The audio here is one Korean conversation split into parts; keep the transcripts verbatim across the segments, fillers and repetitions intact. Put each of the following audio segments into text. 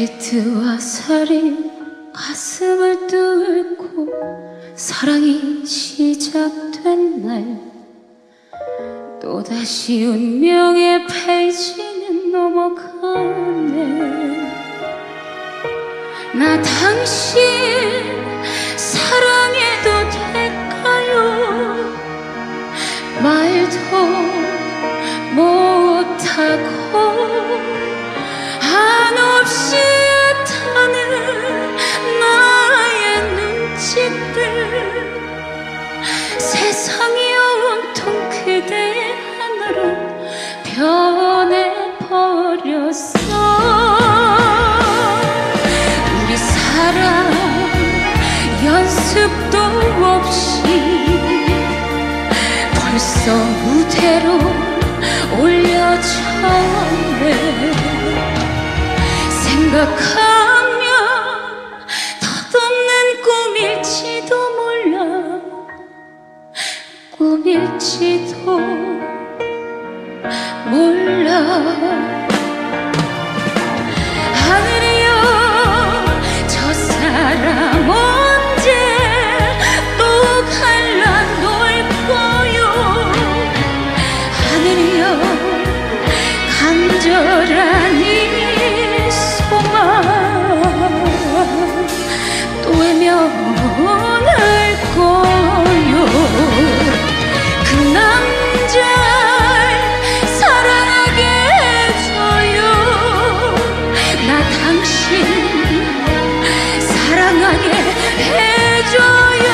비트와 살이 가슴을 뚫고 사랑이 시작된 날, 또다시 운명의 페이지는 넘어가네. 나 당신 사랑해도 될까요? 말도 못하고 한없이 타는 나의 눈짓들, 세상이 온통 그대 하나로 변해버렸어. 우리 사랑 연습도 없이 벌써 무대로 올려졌네. 생각하면 덧없는 꿈일지도 몰라, 꿈일지도 몰라. 하늘이여, 저 사람 언제 또 갈라놓을 거요. 하늘이여, 간절한 이 소망 또 외면할 거요. 그 남자 사랑하게 해줘요. 나 당신 사랑하게 해줘요.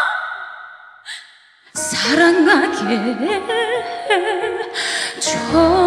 사랑하게 해줘요.